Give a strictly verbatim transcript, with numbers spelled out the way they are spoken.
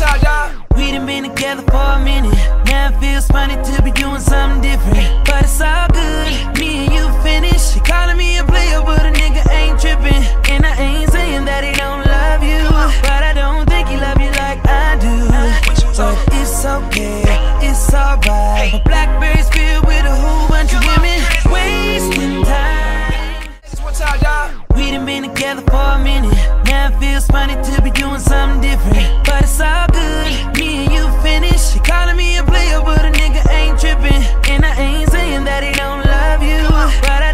up, dog? We done been together for a minute. Now it feels funny to be doing something different, but it's all good. Me and you finished. You calling me a player, but a nigga ain't tripping. And I ain't saying that he don't love you, but I don't think he love you like I do. But it's okay, it's alright. My Blackberry's filled with a whole bunch of women wasting time. What's up, dog? We done been together for a minute. Now it feels funny to be doing something different, but it's all good. Me and you finished. You calling me a player, but a nigga ain't tripping. And I ain't saying that he don't love you, but I